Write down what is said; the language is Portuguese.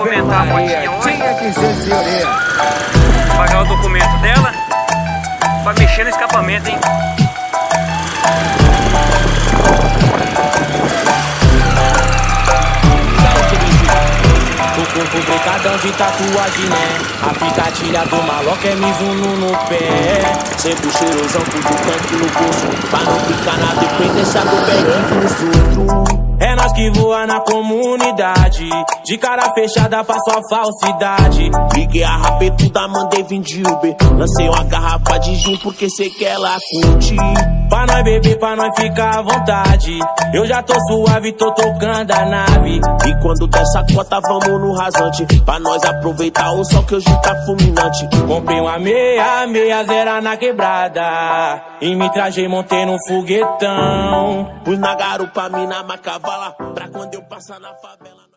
documentar a motinha hoje. Tinha que ser senhoria. Pagar o documento dela. Pra mexer no escapamento, hein? O corpo brecadão de tatuagem, né? A picatilha do maloca é Mizuno no pé. Sempre cheirosão, cutucante no pulso. Pra não ficar na dependência do back dos outros. É nós que voa na comunidade, de cara fechada pra sua falsidade. Liguei a rapetuda, mandei vir de Uber. Lancei uma garrafa de gin porque sei que ela curte. Pra nós beber, pra nós ficar à vontade. Eu já tô suave, tô tocando a nave. E quando dessa cota, vamos no rasante. Pra nós aproveitar o sol que hoje tá fulminante. Comprei uma meia zero na quebrada. E me trajei, montei num foguetão. Pus na garupa, mina macava. Pra quando eu passar na favela